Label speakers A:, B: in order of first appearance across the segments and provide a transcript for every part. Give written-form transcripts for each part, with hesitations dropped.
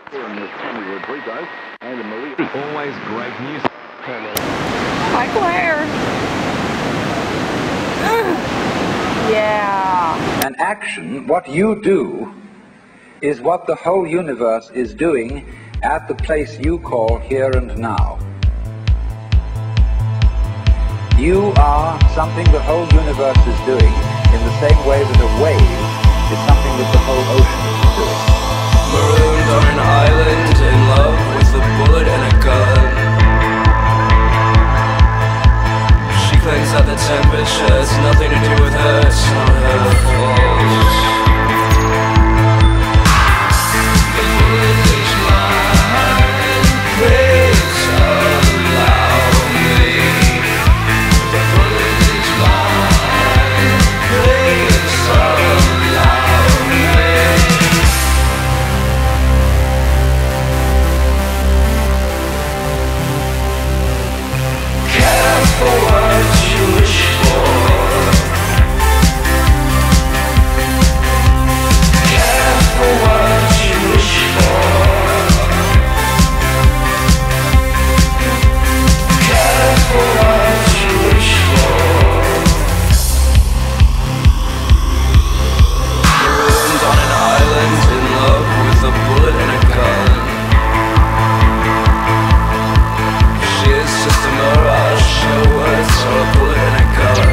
A: And with Tommy Rodrigo and Maria.
B: Always great news.
C: Hi, Claire. Yeah.
D: An action, what you do, is what the whole universe is doing at the place you call here and now. You are something the whole universe is doing in the same way that a wave is something that the whole ocean is doing.
E: Marooned on an island in love with a bullet and a gun. She claims that the temperature has nothing to do with her, it's not her fault. The bullet is mine, please allow me. The bullet is mine, please allow me. Careful what you wish for. Careful what you wish for. Careful what you wish for. Marooned on an island in love with a bullet and a gun. She is just a mirage, her words are a bullet and a gun.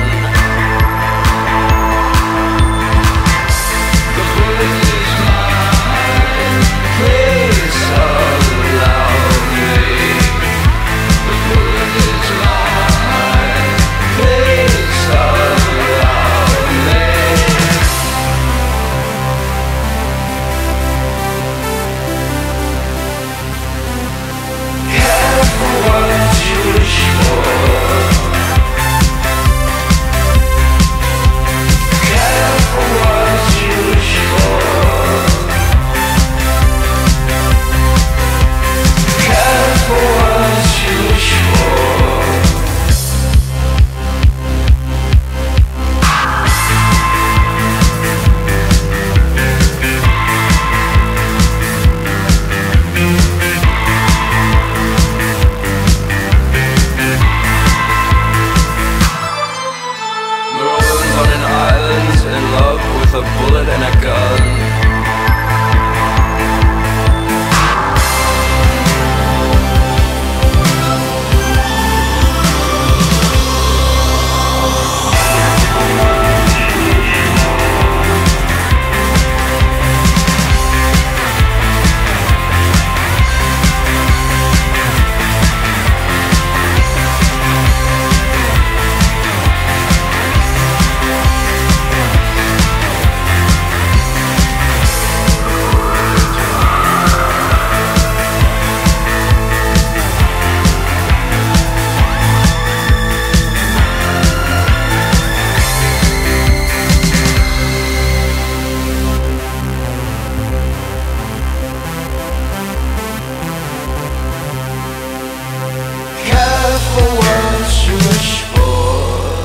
E: The bullet is mine, please allow me. The bullet is mine, please allow me. Careful what you wish for. Careful what you wish for. Careful what you wish for. Marooned on an island in love with a bullet and a gun. Careful what you wish for.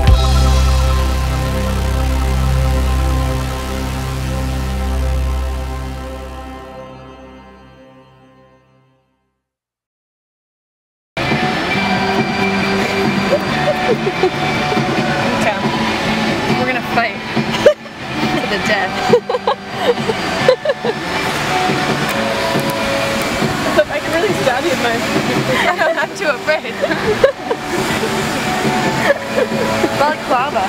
C: Okay. We're gonna fight to the death. I can really stab you in my... I'm too afraid. Balaclava.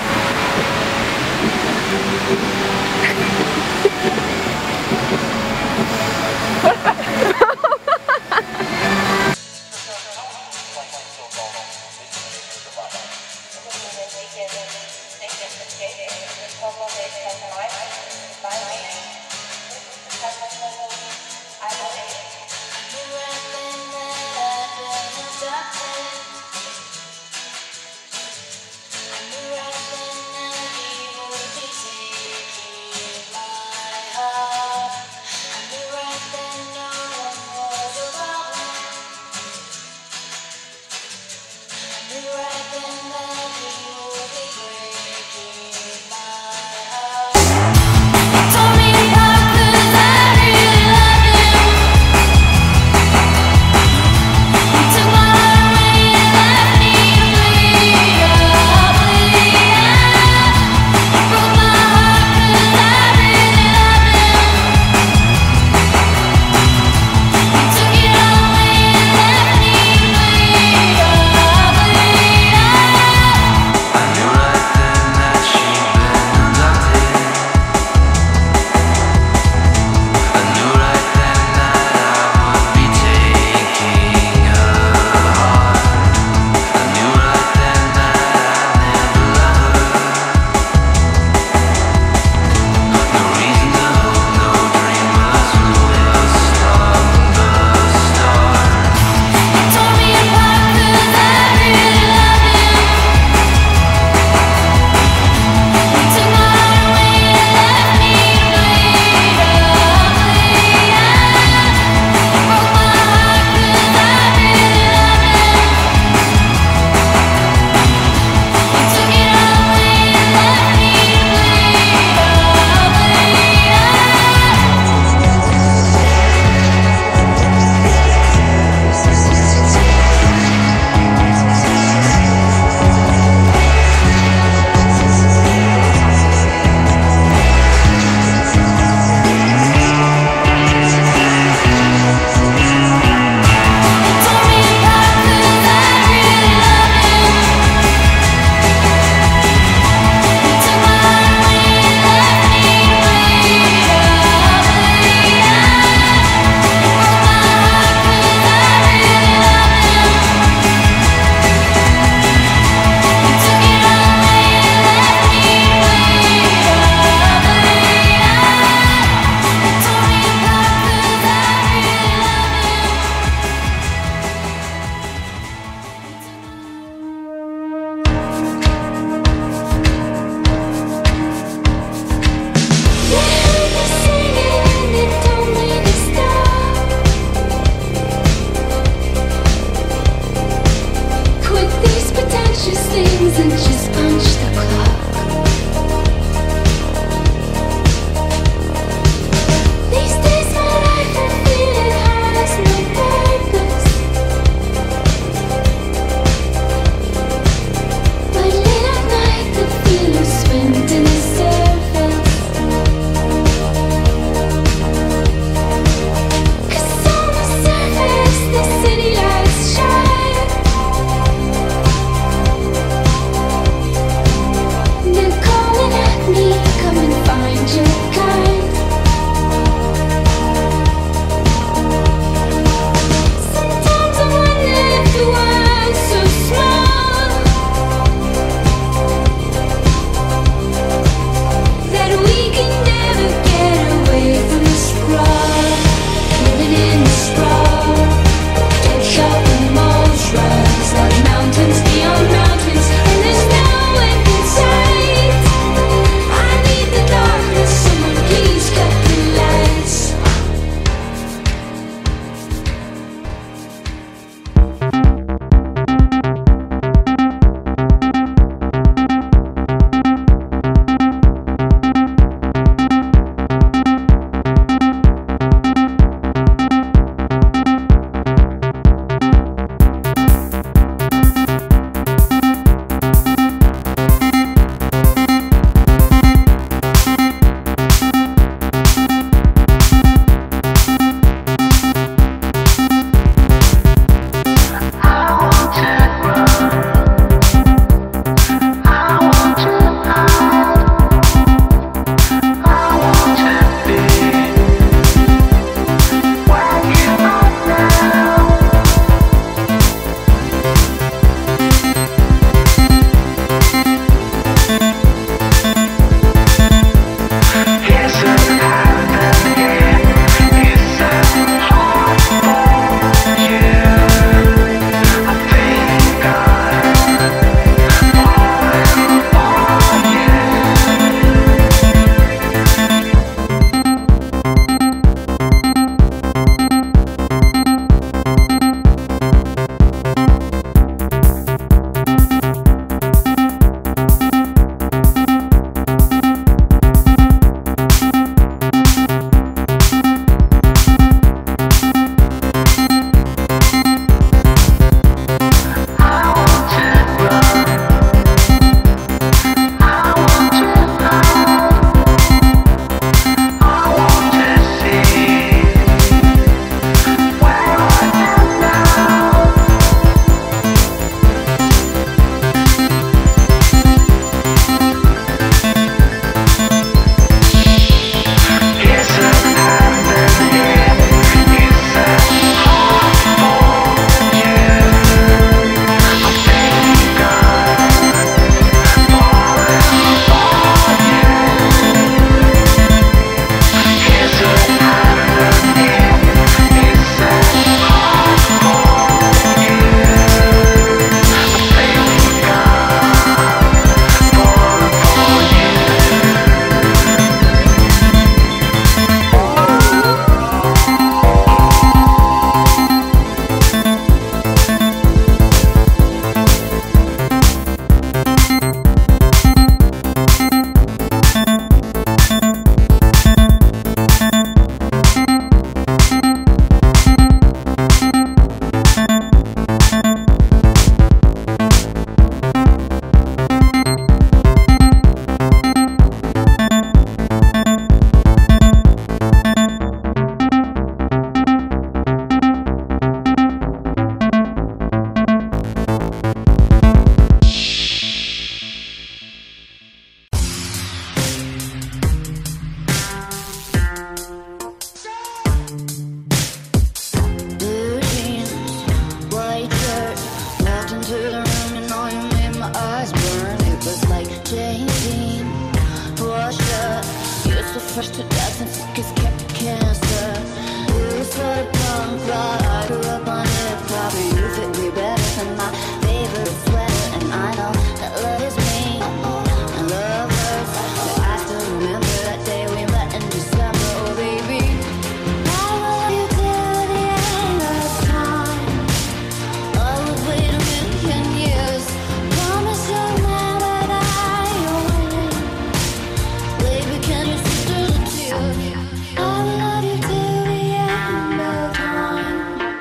B: fresh to death and sick as cancer. You were sort of punk rock, I grew up on hip-hop. You fit me better than my favorite sweater. And I know that love is mean and love hurts, but I still remember that day we met in December. Oh baby, I will love you till the end of time. I would wait a million years. Promise you'll never die young. Baby, can you see through the tears? I will love you till the end of time.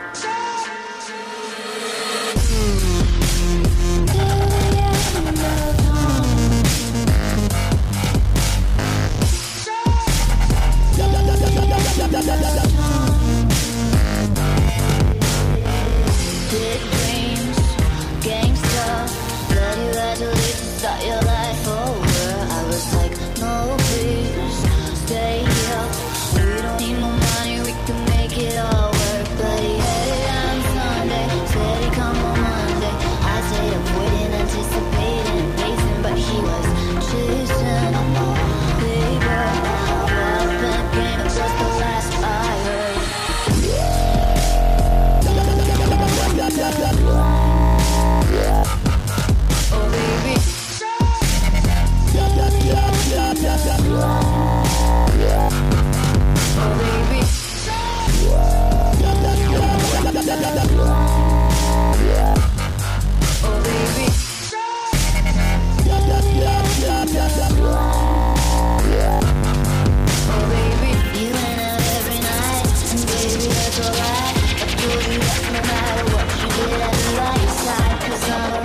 B: Till the end of time. Big dreams, gangsta, let you gradually start your life over. I was like, no please, stay here. We don't need more money, we can make it all work. But he headed on Sunday, said he'd come on Monday. I stayed up waiting, anticipating, pacing, but he was chasing paper. Well, that game, it was the last I heard. Oh baby, oh baby, oh baby. Oh baby, you went out every night, and baby that's alright. I told you that no matter what you did, I'd be by your side, 'cause I'm